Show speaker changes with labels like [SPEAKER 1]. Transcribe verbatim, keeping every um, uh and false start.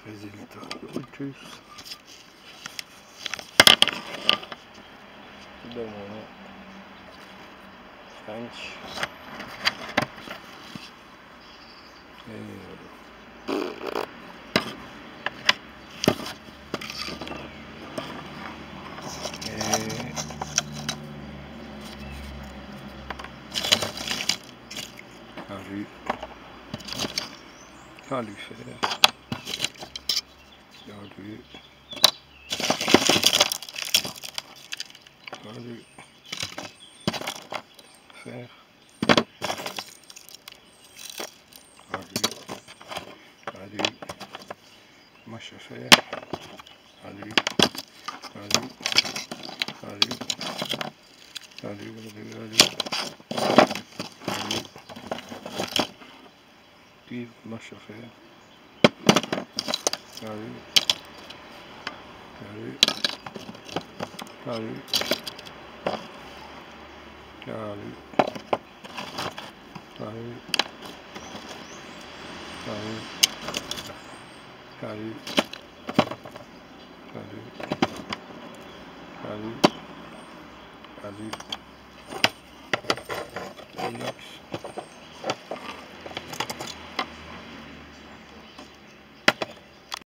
[SPEAKER 1] Résultat Brutus. Demone French. Et et Calu Calu faire Calu Calu faire Calu Calu mâche à faire Calu Calu Calu Calu Calu Calu Calu mâche à faire Calu Calu Calu Calu Calu Calu Calu Calu Calu Calu Relax.